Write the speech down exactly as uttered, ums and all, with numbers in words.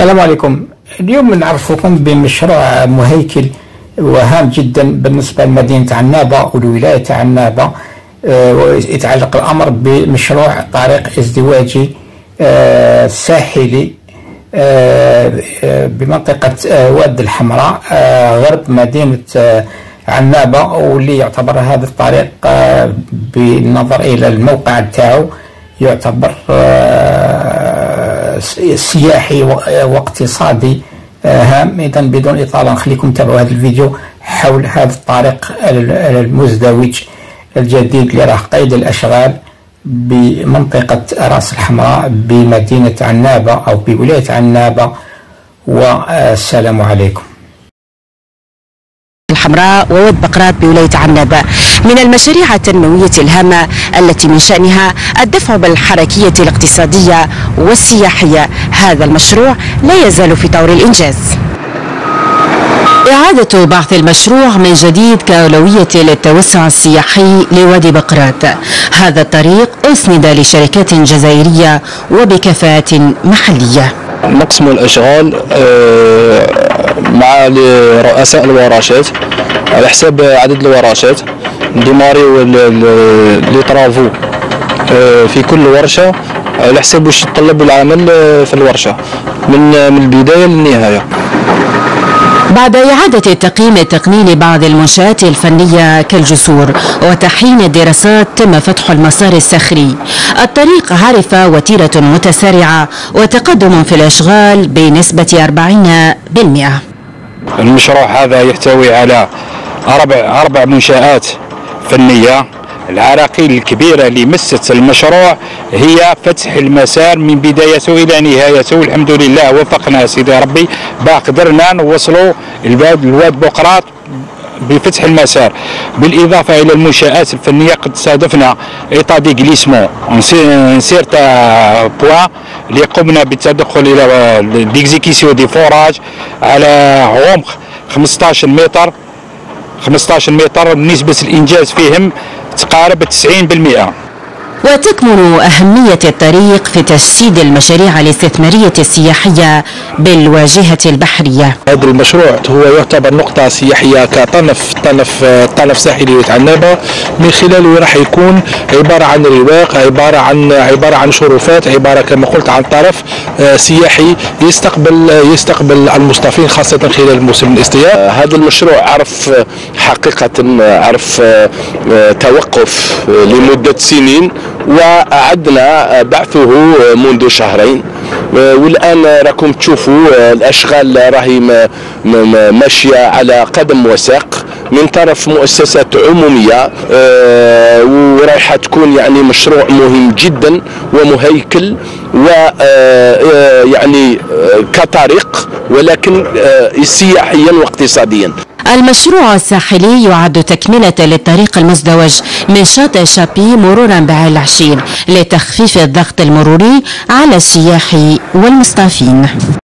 السلام عليكم. اليوم نعرفكم بمشروع مهيكل وهام جدا بالنسبة لمدينة عنابة والولاية عنابة. يتعلق الأمر بمشروع طريق ازدواجي ساحلي بمنطقة واد الحمراء غرب مدينة عنابة، واللي يعتبر هذا الطريق بالنظر إلى الموقع تاعو يعتبر سياحي واقتصادي هام. إذا بدون إطالة نخليكم تتابعوا هذا الفيديو حول هذا الطريق المزدوج الجديد اللي راه قيد الأشغال بمنطقة راس الحمراء بمدينة عنابة أو بولاية عنابة. والسلام عليكم. الحمراء وواد بقرات بولاية عنابة من المشاريع التنموية الهامة التي من شأنها الدفع بالحركية الاقتصادية والسياحية. هذا المشروع لا يزال في طور الإنجاز. إعادة بعث المشروع من جديد كأولوية للتوسع السياحي لوادي بقرات. هذا الطريق أسند لشركات جزائرية وبكفاءة محلية. نقسم الأشغال مع رؤساء الورشات على حساب عدد الورشات، نديماريو لي طرافو في كل ورشة على حساب واش يتطلب العمل في الورشة من من البداية للنهاية. بعد إعادة التقييم التقني لبعض المنشآت الفنية كالجسور وتحيين الدراسات، تم فتح المسار الصخري. الطريق عرف وتيرة متسارعة وتقدم في الأشغال بنسبة أربعين بالمئة. المشروع هذا يحتوي على أربع أربع منشآت فنية. العراقيل الكبيرة اللي مست المشروع هي فتح المسار من بدايته إلى نهايته، والحمد لله وفقنا سيدي ربي با قدرنا نوصلوا الواد الواد بقرات بفتح المسار. بالإضافة إلى المنشآت الفنية قد صادفنا إيطا دي جليسمون سيرتا بوان اللي قمنا بالتدخل إلى ديكزيكيسيون دي فوراج على عمق خمسطاش متر خمسطاش متر. نسبة الإنجاز فيهم تقارب تسعين بالمئة. وتكمن أهمية الطريق في تجسيد المشاريع الاستثمارية السياحية بالواجهة البحرية. هذا المشروع هو يعتبر نقطة سياحية كطنف طنف طنف ساحلي عنابة، من خلاله راح يكون عبارة عن رواق، عبارة عن عبارة عن شرفات، عبارة كما قلت عن طرف سياحي يستقبل يستقبل المصطفين خاصة خلال موسم الاصطياد. هذا المشروع عرف حقيقة عرف توقف لمدة سنين، وأعدنا بعثه منذ شهرين، والآن راكم تشوفوا الأشغال راهي ماشية على قدم وساق من طرف مؤسسات عمومية، ورايحة تكون يعني مشروع مهم جدا ومهيكل ويعني كطريق، ولكن سياحيا واقتصاديا. المشروع الساحلي يعد تكملة للطريق المزدوج من شاطئ شابي مرورا بعين العشير لتخفيف الضغط المروري على السياح والمصطفين.